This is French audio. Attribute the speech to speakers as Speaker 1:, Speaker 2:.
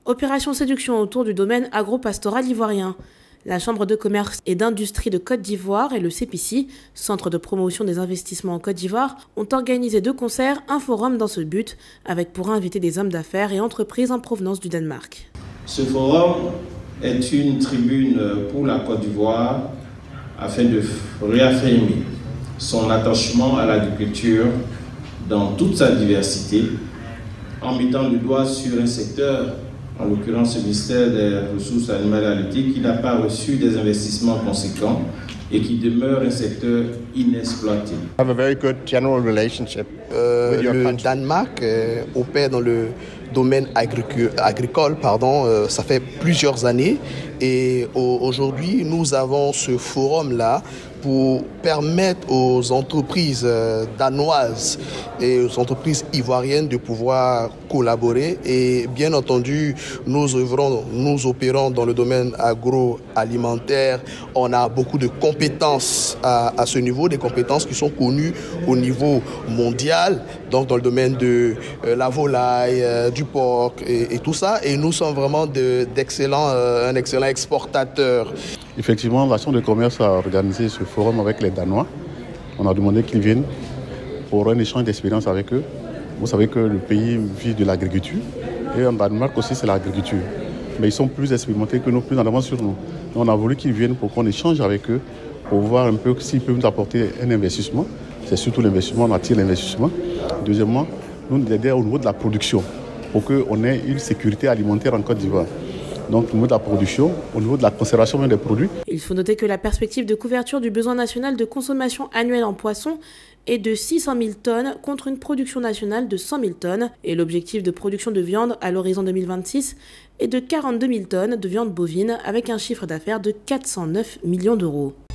Speaker 1: Opération séduction autour du domaine agro-pastoral ivoirien. La Chambre de commerce et d'industrie de Côte d'Ivoire et le CPICI, Centre de promotion des investissements en Côte d'Ivoire, ont organisé de concert un forum dans ce but, avec pour inviter des hommes d'affaires et entreprises en provenance du Danemark.
Speaker 2: Ce forum est une tribune pour la Côte d'Ivoire afin de réaffirmer son attachement à l'agriculture dans toute sa diversité, en mettant le doigt sur un secteur, en l'occurrence le ministère des Ressources animales et halieutiques, qui n'a pas reçu des investissements conséquents et qui demeure un secteur inexploité.
Speaker 3: Have a very good general relationship with your country.
Speaker 4: Le Danemark opère dans le domaine agricole, ça fait plusieurs années, et aujourd'hui nous avons ce forum-là pour permettre aux entreprises danoises et aux entreprises ivoiriennes de pouvoir collaborer. Et bien entendu, nous opérons dans le domaine agroalimentaire. On a beaucoup de compétences à ce niveau, des compétences qui sont connues au niveau mondial, donc dans le domaine de la volaille, du porc et tout ça. Et nous sommes vraiment un excellent exportateur.
Speaker 5: Effectivement, la Chambre de commerce a organisé ce forum avec les Danois. On a demandé qu'ils viennent pour un échange d'expérience avec eux. Vous savez que le pays vit de l'agriculture et en Danemark aussi c'est l'agriculture. Mais ils sont plus expérimentés que nous, plus en avance sur nous. Donc on a voulu qu'ils viennent pour qu'on échange avec eux, pour voir un peu s'ils peuvent nous apporter un investissement. C'est surtout l'investissement, on attire l'investissement. Deuxièmement, nous aider au niveau de la production pour qu'on ait une sécurité alimentaire en Côte d'Ivoire. Donc au niveau de la production, au niveau de la conservation des produits.
Speaker 1: Il faut noter que la perspective de couverture du besoin national de consommation annuelle en poissons est de 600 000 tonnes contre une production nationale de 100 000 tonnes. Et l'objectif de production de viande à l'horizon 2026 est de 42 000 tonnes de viande bovine avec un chiffre d'affaires de 409 millions d'euros.